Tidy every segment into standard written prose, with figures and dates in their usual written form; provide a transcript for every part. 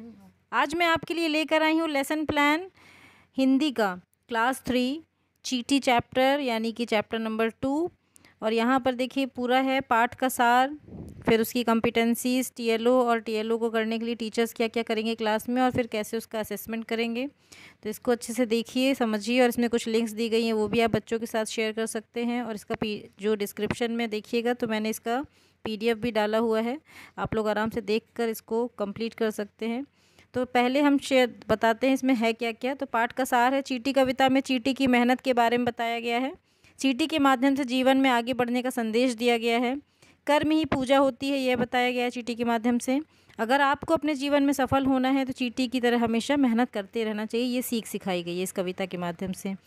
आज मैं आपके लिए लेकर आई हूँ लेसन प्लान हिंदी का क्लास 3 चीटी चैप्टर यानी कि चैप्टर नंबर 2। और यहाँ पर देखिए पूरा है पाठ का सार, फिर उसकी कॉम्पिटेंसीज, टीएलओ और टीएलओ को करने के लिए टीचर्स क्या क्या करेंगे क्लास में और फिर कैसे उसका असेसमेंट करेंगे। तो इसको अच्छे से देखिए, समझिए, और इसमें कुछ लिंक्स दी गई हैं वो भी आप बच्चों के साथ शेयर कर सकते हैं। और इसका जो डिस्क्रिप्शन में देखिएगा तो मैंने इसका PDF भी डाला हुआ है, आप लोग आराम से देखकर इसको कंप्लीट कर सकते हैं। तो पहले हम बताते हैं इसमें है क्या क्या। तो पाठ का सार है, चीटी कविता में चीटी की मेहनत के बारे में बताया गया है। चीटी के माध्यम से जीवन में आगे बढ़ने का संदेश दिया गया है। कर्म ही पूजा होती है, यह बताया गया है चीटी के माध्यम से। अगर आपको अपने जीवन में सफल होना है तो चीटी की तरह हमेशा मेहनत करते रहना चाहिए, ये सीख सिखाई गई है इस कविता के माध्यम से।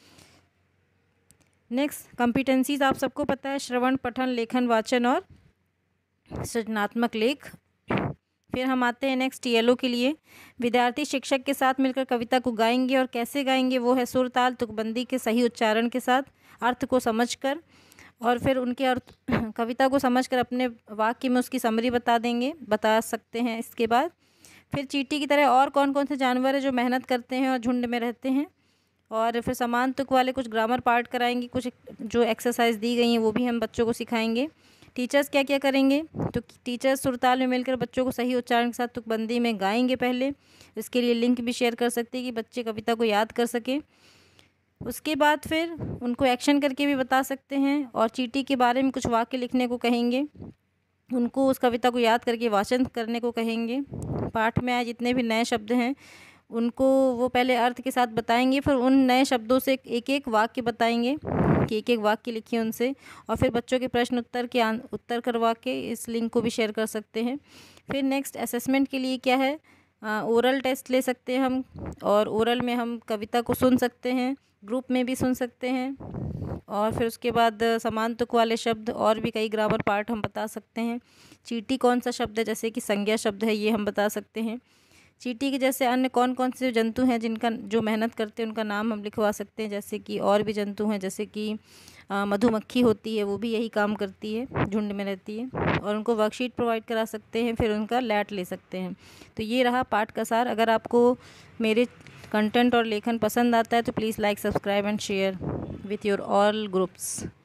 नेक्स्ट, कॉम्पिटेंसीज आप सबको पता है, श्रवण, पठन, लेखन, वाचन और सृजनात्मक लेख। फिर हम आते हैं नेक्स्ट टीएलओ के लिए। विद्यार्थी शिक्षक के साथ मिलकर कविता को गाएंगे और कैसे गाएंगे, वो है सुर, ताल, तुकबंदी के सही उच्चारण के साथ, अर्थ को समझकर, और फिर उनके अर्थ कविता को समझकर अपने वाक्य में उसकी समरी बता सकते हैं। इसके बाद फिर चींटी की तरह और कौन कौन से जानवर हैं जो मेहनत करते हैं और झुंड में रहते हैं। और फिर समान तुक वाले कुछ ग्रामर पार्ट कराएंगे, कुछ जो एक्सरसाइज दी गई हैं वो भी हम बच्चों को सिखाएंगे। टीचर्स क्या क्या करेंगे, तो टीचर्स सुरताल में मिलकर बच्चों को सही उच्चारण के साथ तुकबंदी में गाएंगे पहले। इसके लिए लिंक भी शेयर कर सकते हैं कि बच्चे कविता को याद कर सकें। उसके बाद फिर उनको एक्शन करके भी बता सकते हैं और चींटी के बारे में कुछ वाक्य लिखने को कहेंगे, उनको उस कविता को याद करके वाचन करने को कहेंगे। पाठ में आए जितने भी नए शब्द हैं उनको वो पहले अर्थ के साथ बताएंगे, फिर उन नए शब्दों से एक एक वाक्य बताएंगे कि एक एक वाक्य लिखिए उनसे, और फिर बच्चों के प्रश्न उत्तर करवा के इस लिंक को भी शेयर कर सकते हैं। फिर नेक्स्ट असेसमेंट के लिए क्या है, ओरल टेस्ट ले सकते हैं हम, और ओरल में हम कविता को सुन सकते हैं, ग्रुप में भी सुन सकते हैं। और फिर उसके बाद समान तुक वाले शब्द और भी कई ग्रामर पार्ट हम बता सकते हैं। चींटी कौन सा शब्द है, जैसे कि संज्ञा शब्द है, ये हम बता सकते हैं। चींटी के जैसे अन्य कौन कौन से जंतु हैं जिनका जो मेहनत करते हैं उनका नाम हम लिखवा सकते हैं, जैसे कि और भी जंतु हैं, जैसे कि मधुमक्खी होती है, वो भी यही काम करती है, झुंड में रहती है, और उनको वर्कशीट प्रोवाइड करा सकते हैं, फिर उनका लैट ले सकते हैं। तो ये रहा पाठ का सार। अगर आपको मेरे कंटेंट और लेखन पसंद आता है तो please like, subscribe and share with your all groups.